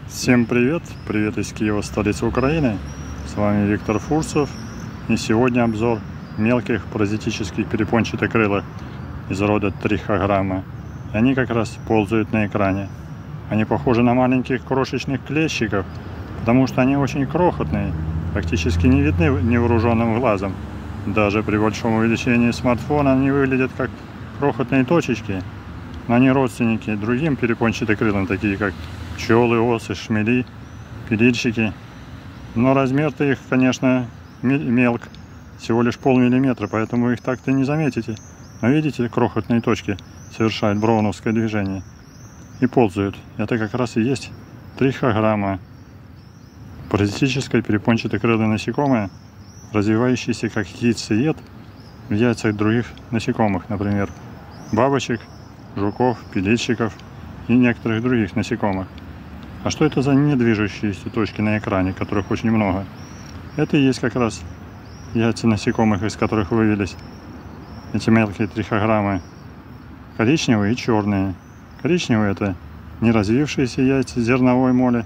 Всем привет! Привет из Киева, столицы Украины. С вами Виктор Фурсов. И сегодня обзор мелких паразитических перепончатокрылых из рода трихограмма. Они как раз ползают на экране. Они похожи на маленьких крошечных клещиков, потому что они очень крохотные, практически не видны невооруженным глазом. Даже при большом увеличении смартфона они выглядят как крохотные точечки. Но они родственники другим перепончатокрылым, такие как пчелы, осы, шмели, пилильщики. Но размер-то их, конечно, мелк, всего лишь полмиллиметра, поэтому их так-то не заметите. Но видите, крохотные точки совершают броуновское движение и ползают. Это как раз и есть трихограмма, паразитическое перепончатокрылое насекомое, развивающееся как яйцеед в яйцах других насекомых, например, бабочек, жуков, пилильщиков и некоторых других насекомых. А что это за недвижущиеся точки на экране, которых очень много? Это и есть как раз яйца насекомых, из которых вывелись эти мелкие трихограммы, коричневые и черные. Коричневые — это неразвившиеся яйца зерновой моли,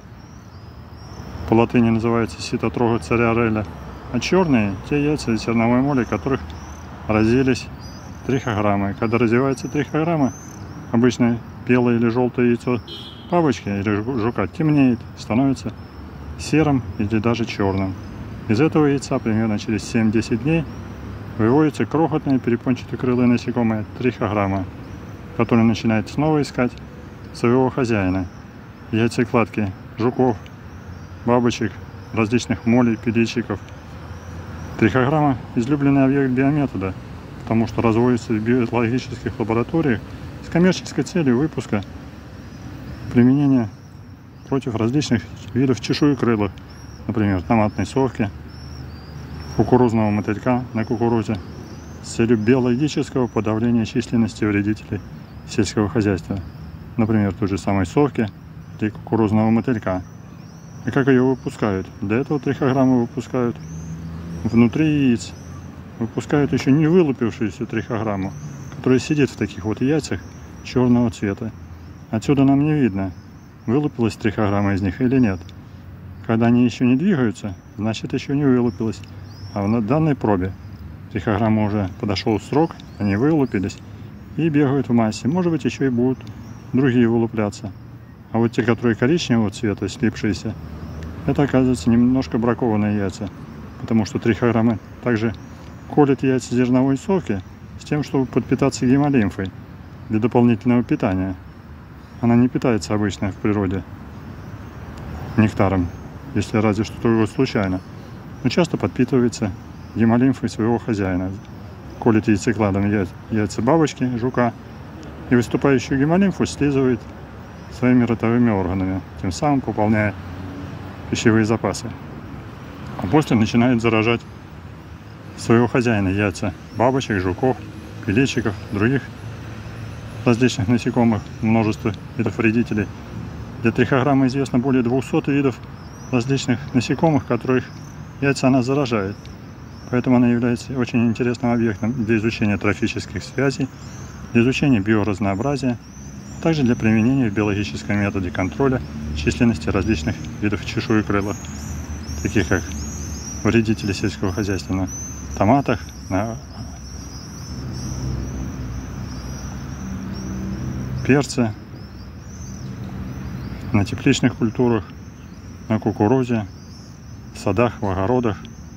по латыни называется ситотрога царя Реля, а черные — те яйца зерновой моли, которых развились трихограммы. Когда развивается трихограмма, обычно белое или желтое яйцо бабочки или жука темнеет, становится серым или даже черным. Из этого яйца примерно через 7-10 дней выводится крохотное перепончатокрылое насекомое трихограмма, которое начинает снова искать своего хозяина. Яйцекладки жуков, бабочек, различных молей, пилильщиков. Трихограмма – излюбленный объект биометода, потому что разводится в биологических лабораториях с коммерческой целью выпуска применения против различных видов чешуекрылых, например, томатной совки, кукурузного мотылька на кукурузе, с целью биологического подавления численности вредителей сельского хозяйства, например, той же самой совки или кукурузного мотылька. И как ее выпускают? Для этого трихограммы выпускают внутри яиц, выпускают еще не вылупившуюся трихограмму, которая сидит в таких вот яйцах черного цвета. Отсюда нам не видно, вылупилась трихограмма из них или нет. Когда они еще не двигаются, значит еще не вылупилась. А в данной пробе трихограмма уже подошел срок, они вылупились и бегают в массе. Может быть, еще и будут другие вылупляться. А вот те, которые коричневого цвета, слипшиеся, это, оказывается, немножко бракованные яйца. Потому что трихограмма также колет яйца зерновой совки с тем, чтобы подпитаться гемолимфой для дополнительного питания. Она не питается обычно в природе нектаром, если разве что только случайно, но часто подпитывается гемолимфой своего хозяина. Колет яйцекладом яйца бабочки, жука, и выступающую гемолимфу слизывает своими ротовыми органами, тем самым пополняя пищевые запасы. А после начинает заражать своего хозяина яйца бабочек, жуков, пилильщиков, других различных насекомых, множество видов вредителей. Для трихограммы известно более 200 видов различных насекомых, которых яйца она заражает. Поэтому она является очень интересным объектом для изучения трофических связей, для изучения биоразнообразия, а также для применения в биологическом методе контроля численности различных видов чешуекрылых, таких как вредители сельского хозяйства на томатах, на перце, на тепличных культурах, на кукурузе, в садах, в огородах,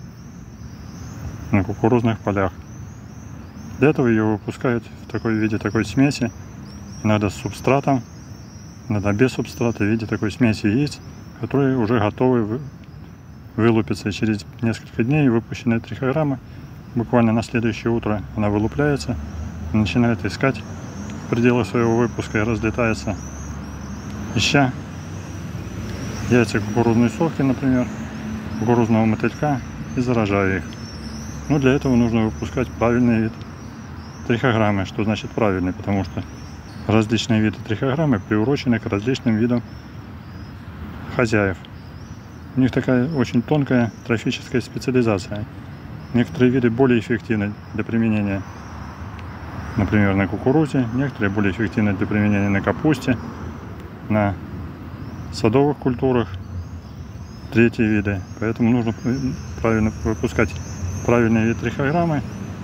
на кукурузных полях. Для этого ее выпускают в такой виде, такой смеси, иногда с субстратом, иногда без субстрата, в виде такой смеси яиц, которые уже готовы вылупиться. И через несколько дней выпущенная трихограмма, буквально на следующее утро, она вылупляется и начинает искать в пределах своего выпуска и разлетается, ища яйца кукурузной совки, например, кукурузного мотылька, и заражая их. Но для этого нужно выпускать правильный вид трихограммы. Что значит правильный? Потому что различные виды трихограммы приурочены к различным видам хозяев. У них такая очень тонкая трофическая специализация. Некоторые виды более эффективны для применения, например, на кукурузе, некоторые более эффективны для применения на капусте, на садовых культурах третьи виды. Поэтому нужно правильно выпускать правильные вид трихограммы,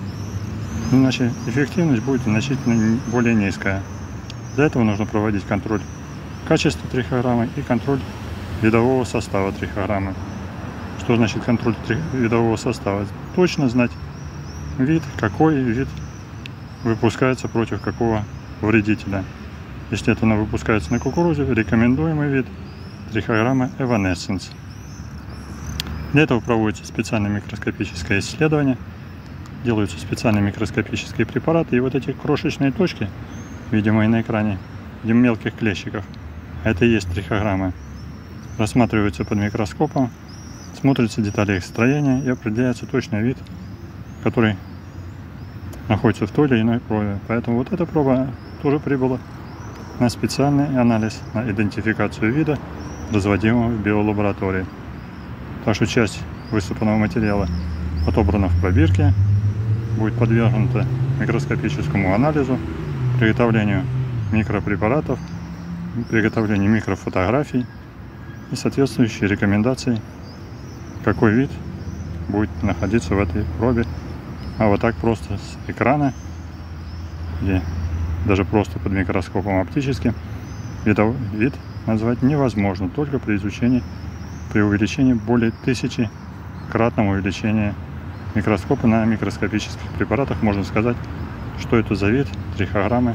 иначе эффективность будет значительно более низкая. Для этого нужно проводить контроль качества трихограммы и контроль видового состава трихограммы. Что значит контроль видового состава? Точно знать вид, какой вид выпускается против какого вредителя. Если это выпускается на кукурузе, рекомендуемый вид трихограмма Evanescence. Для этого проводится специальное микроскопическое исследование, делаются специальные микроскопические препараты, и вот эти крошечные точки, видимые на экране, в мелких клещиков, это и есть трихограммы, рассматриваются под микроскопом, смотрятся детали их строения и определяется точный вид, который находится в той или иной пробе. Поэтому вот эта проба тоже прибыла на специальный анализ, на идентификацию вида, разводимого в биолаборатории. Так что часть высыпанного материала отобрана в пробирке, будет подвергнута микроскопическому анализу, приготовлению микропрепаратов, приготовлению микрофотографий и соответствующие рекомендации, какой вид будет находиться в этой пробе. А вот так просто с экрана или даже просто под микроскопом оптическим вид назвать невозможно, только при изучении, при увеличении более 1000-кратного увеличения микроскопа на микроскопических препаратах можно сказать, что это за вид трихограммы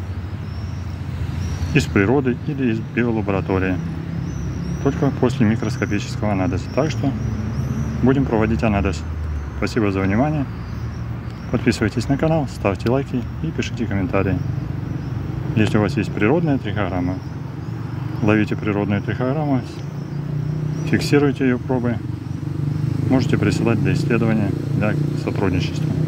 из природы или из биолаборатории, только после микроскопического анализа. Так что будем проводить анализ. Спасибо за внимание. Подписывайтесь на канал, ставьте лайки и пишите комментарии. Если у вас есть природная трихограмма, ловите природную трихограмму, фиксируйте ее пробы, можете присылать для исследования, для сотрудничества.